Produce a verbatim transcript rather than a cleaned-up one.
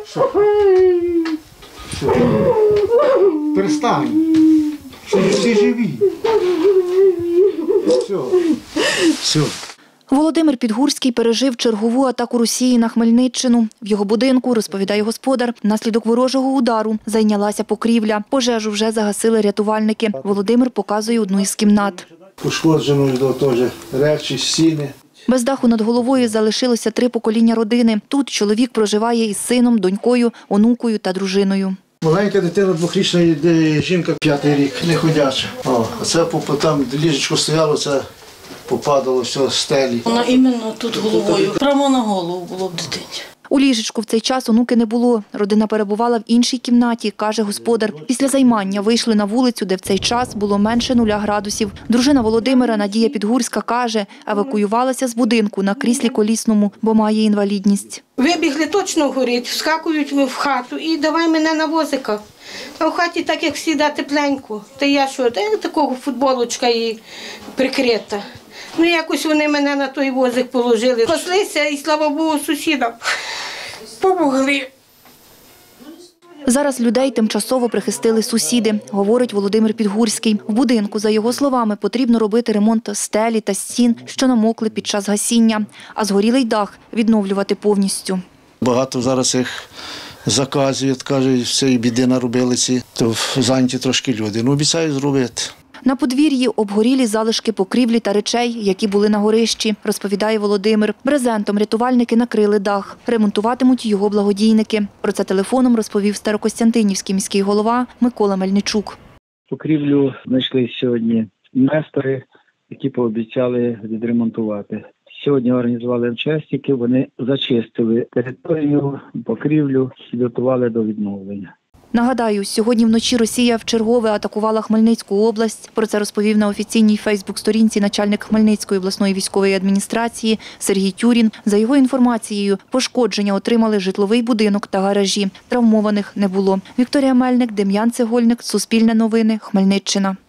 Що? Що? Перестань. Що всі живі. Все. Все. Володимир Підгурський пережив чергову атаку Росії на Хмельниччину. В його будинку, розповідає господар, внаслідок ворожого удару зайнялася покрівля. Пожежу вже загасили рятувальники. Володимир показує одну із кімнат. Пошкоджено теж речі, стіни. Без даху над головою залишилося три покоління родини. Тут чоловік проживає із сином, донькою, онукою та дружиною. Маленька дитина двохрічна, жінка п'ятий рік, не ходяча. О, а це там ліжечко стояло, це попадало все з стелі. Вона іменно тут головою, прямо на голову було в дитині. У ліжечку в цей час онуки не було. Родина перебувала в іншій кімнаті, каже господар. Після займання вийшли на вулицю, де в цей час було менше нуля градусів. Дружина Володимира Надія Підгурська каже, евакуювалася з будинку на кріслі колісному, бо має інвалідність. Вибігли, точно горить, вскакують в хату і давай мене на возика. А в хаті так, як завжди, тепленько. Та я що, та я такого футболочка і прикрита. Ну, якось вони мене на той возик положили. Спаслися і, слава Богу, сусідам помогли. Зараз людей тимчасово прихистили сусіди, говорить Володимир Підгурський. В будинку, за його словами, потрібно робити ремонт стелі та стін, що намокли під час гасіння, а згорілий дах відновлювати повністю. Багато зараз їх заказів, кажуть, всієї біди наробили ці, то зайняті трошки люди. Ну, обіцяю зробити. На подвір'ї обгорілі залишки покрівлі та речей, які були на горищі, розповідає Володимир. Брезентом рятувальники накрили дах. Ремонтуватимуть його благодійники. Про це телефоном розповів Старокостянтинівський міський голова Микола Мельничук. Покрівлю знайшли сьогодні інвестори, які пообіцяли відремонтувати. Сьогодні організували МЧСники, вони зачистили територію, покрівлю, підготували до відновлення. Нагадаю, сьогодні вночі Росія вчергове атакувала Хмельницьку область. Про це розповів на офіційній фейсбук-сторінці начальник Хмельницької обласної військової адміністрації Сергій Тюрін. За його інформацією, пошкодження отримали житловий будинок та гаражі. Травмованих не було. Вікторія Мельник, Дем'ян Цегольник, Суспільне новини, Хмельниччина.